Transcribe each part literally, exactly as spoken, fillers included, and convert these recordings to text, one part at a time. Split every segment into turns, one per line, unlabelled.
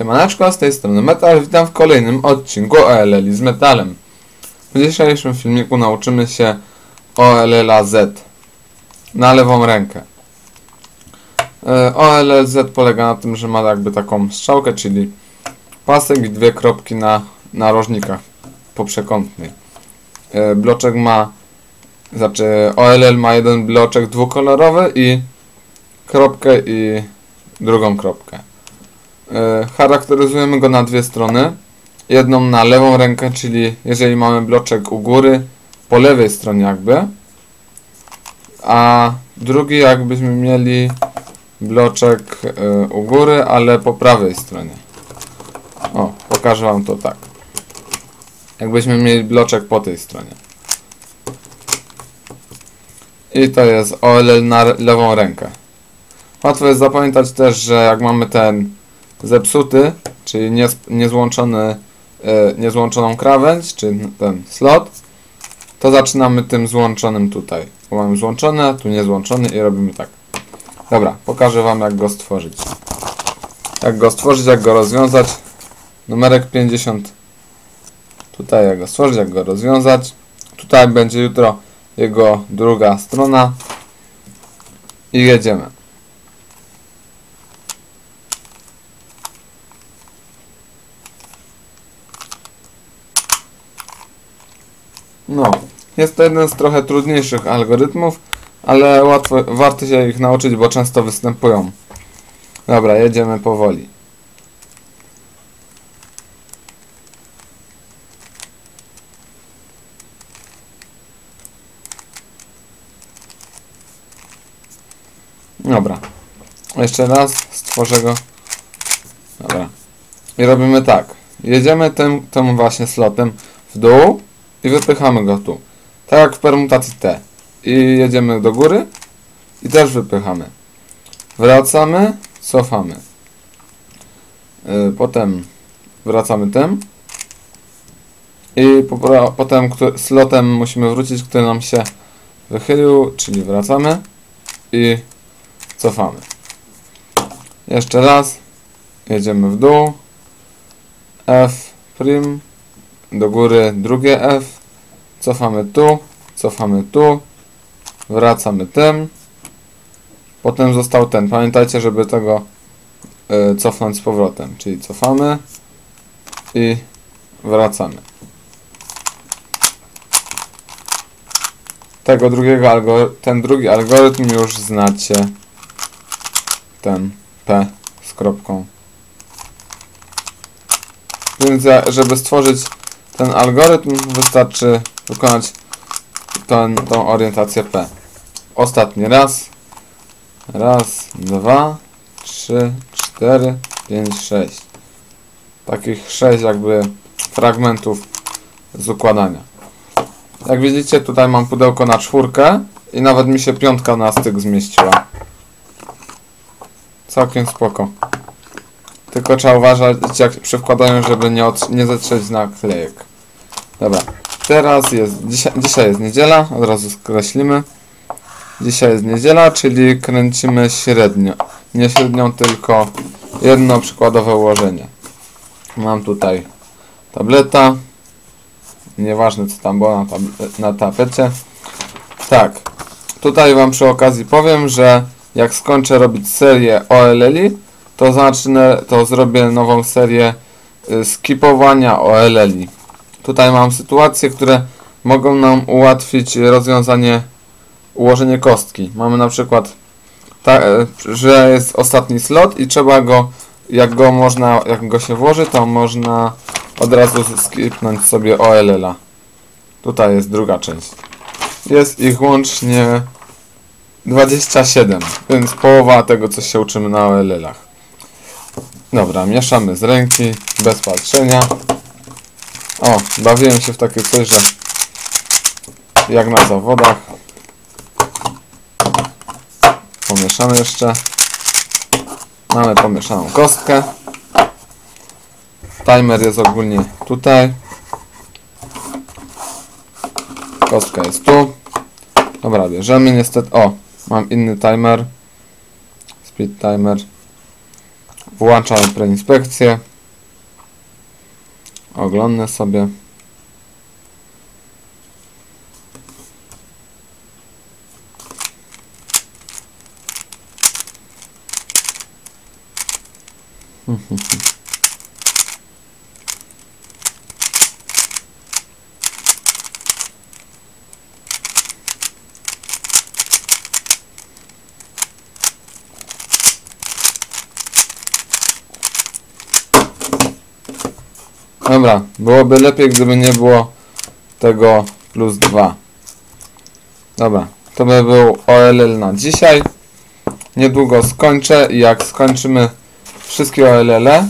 Siemaneczko, z tej strony Metal, witam w kolejnym odcinku O L L z metalem. W dzisiejszym filmiku nauczymy się O L L Z na lewą rękę. O L L Z polega na tym, że ma jakby taką strzałkę, czyli pasek i dwie kropki na narożnikach poprzekątnych. Bloczek ma, znaczy O L L ma jeden bloczek dwukolorowy i kropkę i drugą kropkę. Charakteryzujemy go na dwie strony. Jedną na lewą rękę, czyli jeżeli mamy bloczek u góry, po lewej stronie jakby, a drugi jakbyśmy mieli bloczek u góry, ale po prawej stronie. O, pokażę wam to tak. Jakbyśmy mieli bloczek po tej stronie. I to jest O L L na lewą rękę. Łatwo jest zapamiętać też, że jak mamy ten zepsuty, czyli niez, niezłączony, yy, niezłączoną krawędź, czy ten slot, to zaczynamy tym złączonym tutaj. Bo mamy złączony, a tu niezłączony i robimy tak. Dobra, pokażę wam jak go stworzyć. Jak go stworzyć, jak go rozwiązać. Numerek pięćdziesiąt. Tutaj jak go stworzyć, jak go rozwiązać. Tutaj będzie jutro jego druga strona. I jedziemy. No, jest to jeden z trochę trudniejszych algorytmów, ale łatwo, warto się ich nauczyć, bo często występują. Dobra, jedziemy powoli. Dobra, jeszcze raz stworzę go. Dobra, i robimy tak. Jedziemy tym, tym właśnie slotem w dół i wypychamy go tu. Tak jak w permutacji T. I jedziemy do góry i też wypychamy. Wracamy, cofamy. Yy, potem wracamy tym. I po, potem który, slotem musimy wrócić, który nam się wychylił, czyli wracamy i cofamy. Jeszcze raz. Jedziemy w dół. F prim. Do góry drugie F. Cofamy tu. Cofamy tu. Wracamy tym. Potem został ten. Pamiętajcie, żeby tego y, cofnąć z powrotem. Czyli cofamy i wracamy. Tego drugiego algorytm, ten drugi algorytm już znacie. Ten P z kropką. Więc żeby stworzyć ten algorytm, wystarczy wykonać ten, tą orientację P. Ostatni raz. Raz, dwa, trzy, cztery, pięć, sześć. Takich sześć jakby fragmentów z układania. Jak widzicie, tutaj mam pudełko na czwórkę i nawet mi się piątka na styk zmieściła. Całkiem spoko. Tylko trzeba uważać jak przy wkładaniu, żeby nie, od, nie zetrzeć naklejek. Dobra. Teraz jest, dzisiaj, dzisiaj jest niedziela, od razu skreślimy. Dzisiaj jest niedziela, czyli kręcimy średnio. Nie średnią, tylko jedno przykładowe ułożenie. Mam tutaj tableta. Nieważne co tam było na, tab na tapecie. Tak. Tutaj wam przy okazji powiem, że jak skończę robić serię O L L, to zacznę, to zrobię nową serię y, skipowania O L L. Tutaj mam sytuacje, które mogą nam ułatwić rozwiązanie, ułożenie kostki. Mamy na przykład, ta, że jest ostatni slot i trzeba go, jak go można, jak go się włoży, to można od razu skipnąć sobie O L L. Tutaj jest druga część. Jest ich łącznie dwadzieścia siedem, więc połowa tego, co się uczymy na O L L-ach. Dobra, mieszamy z ręki, bez patrzenia. O, bawiłem się w takie coś, że jak na zawodach. Pomieszamy jeszcze. Mamy pomieszaną kostkę. Timer jest ogólnie tutaj. Kostka jest tu. Dobra, bierzemy niestety. O, mam inny timer. Speed timer. Włączamy preinspekcję. Oglądnę sobie. Dobra, byłoby lepiej, gdyby nie było tego plus dwa. Dobra, to by był O L L na dzisiaj. Niedługo skończę i jak skończymy wszystkie O L L -e,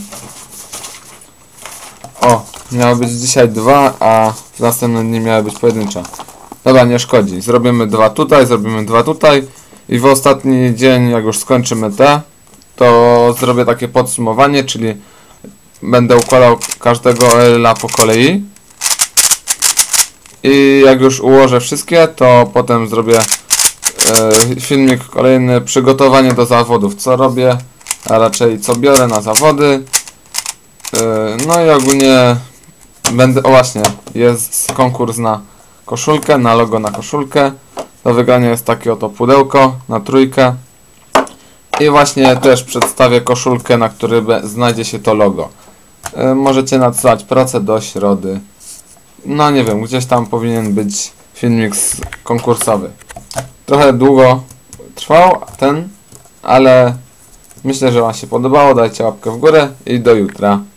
o, miało być dzisiaj dwa, a w następnym dniu miały być pojedyncze. Dobra, nie szkodzi. Zrobimy dwa tutaj, zrobimy dwa tutaj i w ostatni dzień, jak już skończymy te, to zrobię takie podsumowanie, czyli będę układał każdego O L L -a po kolei. I jak już ułożę wszystkie, to potem zrobię e, filmik kolejny, przygotowanie do zawodów, co robię, a raczej co biorę na zawody. E, no i ogólnie będę, o właśnie, jest konkurs na koszulkę, na logo na koszulkę. Do wygrania jest takie oto pudełko na trójkę. I właśnie też przedstawię koszulkę, na której znajdzie się to logo. E, możecie nadsyłać pracę do środy. No nie wiem, gdzieś tam powinien być filmik konkursowy. Trochę długo trwał ten, ale myślę, że wam się podobało. Dajcie łapkę w górę i do jutra.